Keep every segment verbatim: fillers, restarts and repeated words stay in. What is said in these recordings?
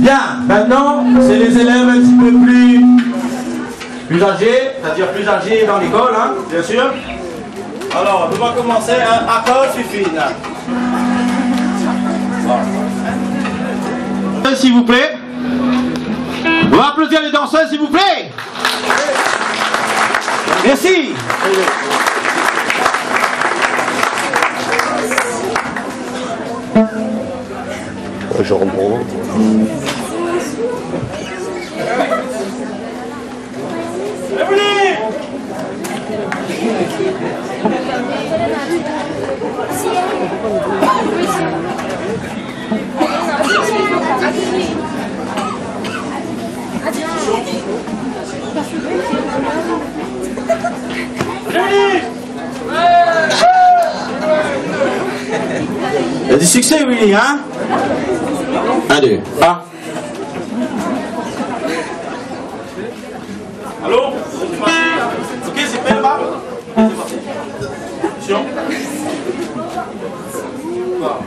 Bien, maintenant, c'est les élèves un petit peu plus, plus âgés, c'est-à-dire plus âgés dans l'école, hein, bien sûr. Alors, on va commencer un accord suffit. Voilà. S'il vous plaît. On va applaudir les danseurs, s'il vous plaît. Merci. Je reprends. Il y a du succès, Willy, hein? Un, deux, un. Allô? Ok, c'est prêt là-bas? C'est parti. Attention. Voilà.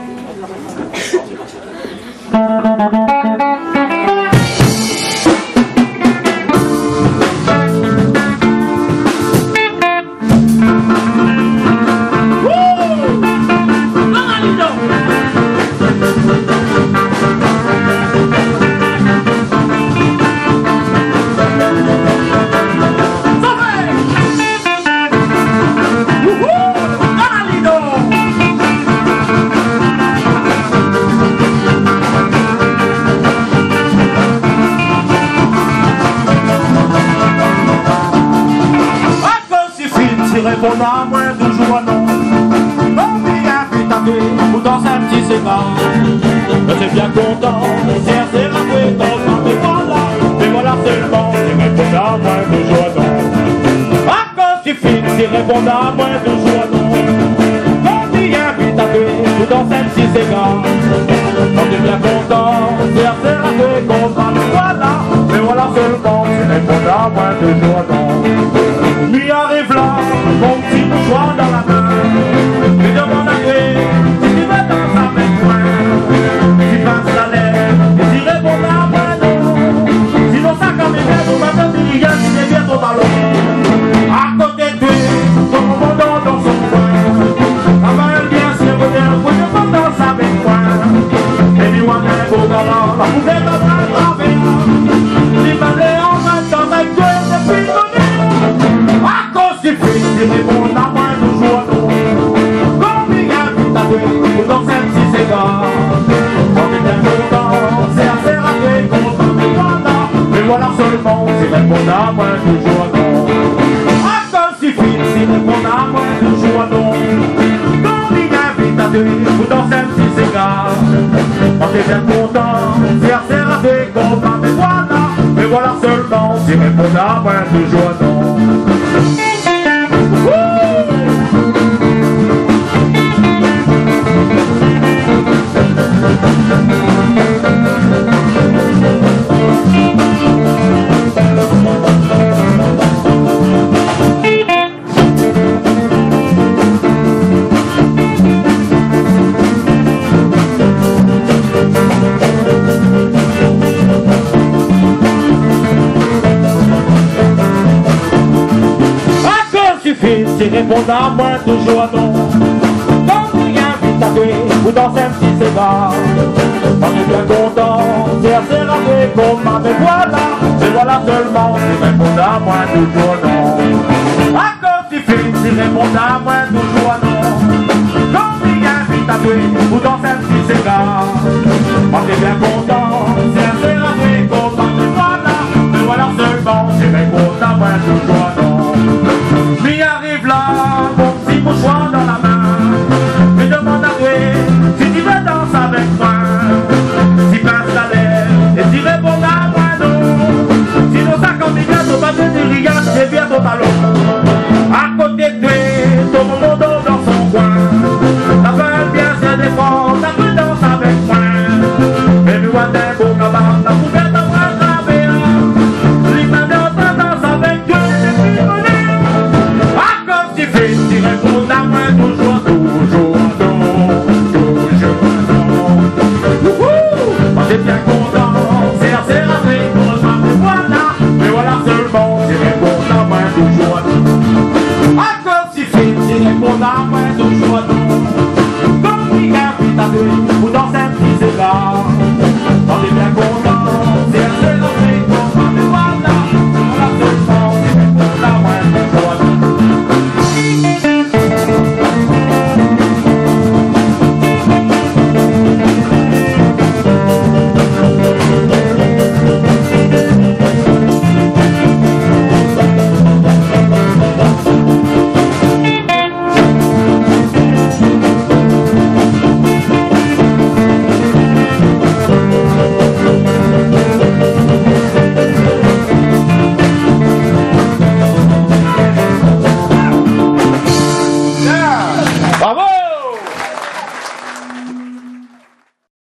Répondre à moi toujours non. Non, bien vite à tuer, ou dans un petit cigare. Je suis bien content, c'est c'est la fréquence, mais voilà, mais voilà seulement, c'est répondre à moi toujours non. À cause du film, c'est répondre à moi toujours non. Non, bien vite à tuer, ou dans un petit cigare. Je suis bien content, c'est c'est la fréquence, mais voilà, mais voilà seulement, c'est répondre à moi toujours non. Lui arrive là, mon petit mouchoir dans la main, lui demande à gré, si tu veux danser avec moi, tu passes la lèvre, et tu réponds à moi non. Sinon ça quand même bien, on va te dire, tu n'es bien ton ballon. À côté de lui, ton commandant dans son coin, la main bien sûr, vous dire, vous ne pas danser avec moi. Et lui, on a un beau galant, la poubelle va rattraper. Si m'allait en même temps avec toi, depuis le il répond à moi toujours non. Comme il y a vite à deux, ou dans un petit cigare. On est bien content, c'est assez raté, content, mais voilà. Mais voilà seulement, c'est répondre à moi toujours non. À cause suffit, c'est répondre à moi toujours non. Comme il y a vite à deux, ou dans un petit cigare. On est bien content, c'est assez raté, content, mais voilà. Mais voilà seulement, c'est répondre à moi toujours non. C'est répondre à moi toujours non. Quand il y a vite à tuer, ou dans un petit cigare. On est bien content, c'est assez raté comme ma mais voilà. Mais voilà seulement, c'est répondre à moi toujours non. À cause du film, c'est répondre à moi toujours non. Quand il y a vite à tuer, ou dans un petit cigare. On est bien content, c'est assez raté comme ma mais voilà. Mais voilà seulement, c'est répondre à moi toujours non.